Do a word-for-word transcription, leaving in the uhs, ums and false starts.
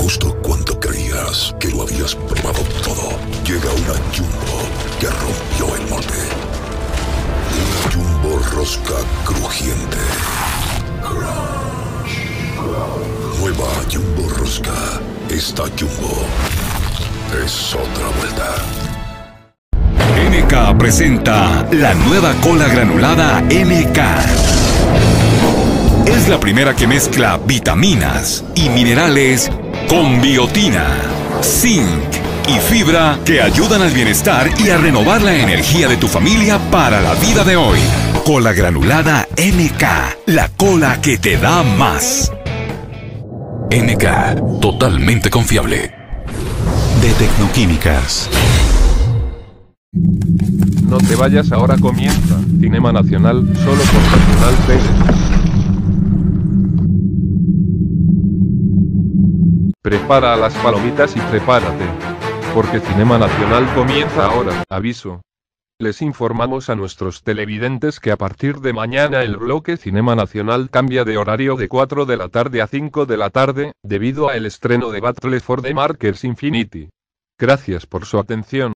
Justo cuando creías que lo habías probado todo, llega una Jumbo que rompió el molde. Una Jumbo rosca crujiente. Nueva Jumbo rosca. Esta Jumbo es otra vuelta. M K presenta la nueva cola granulada M K. Es la primera que mezcla vitaminas y minerales con biotina, zinc y fibra que ayudan al bienestar y a renovar la energía de tu familia para la vida de hoy. Cola granulada M K, la cola que te da más. M K, totalmente confiable. De Tecnoquímicas. No te vayas, ahora comienza Cinema Nacional, solo por Nacional T V. Prepara las palomitas y prepárate, porque Cinema Nacional comienza ahora. Aviso. Les informamos a nuestros televidentes que a partir de mañana el bloque Cinema Nacional cambia de horario de cuatro de la tarde a cinco de la tarde, debido al estreno de Battle for the Markers Infinity. Gracias por su atención.